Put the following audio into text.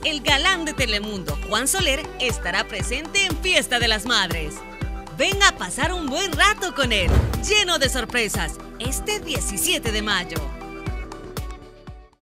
el galán de Telemundo, Juan Soler, estará presente en Fiesta de las Madres. Ven a pasar un buen rato con él, lleno de sorpresas, este 17 de mayo.